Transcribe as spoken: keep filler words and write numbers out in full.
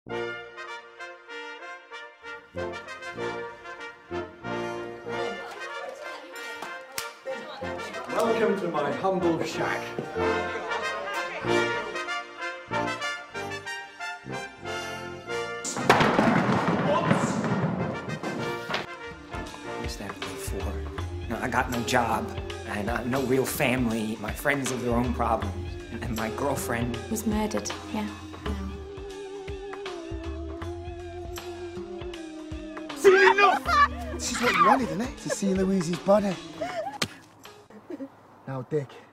Welcome to my humble shack. What's that for? No, I got no job, and uh, no real family. My friends have their own problems, and my girlfriend was murdered. Yeah. Seen enough! This is what you wanted, isn't it? To see Louise's body. Now, Dick.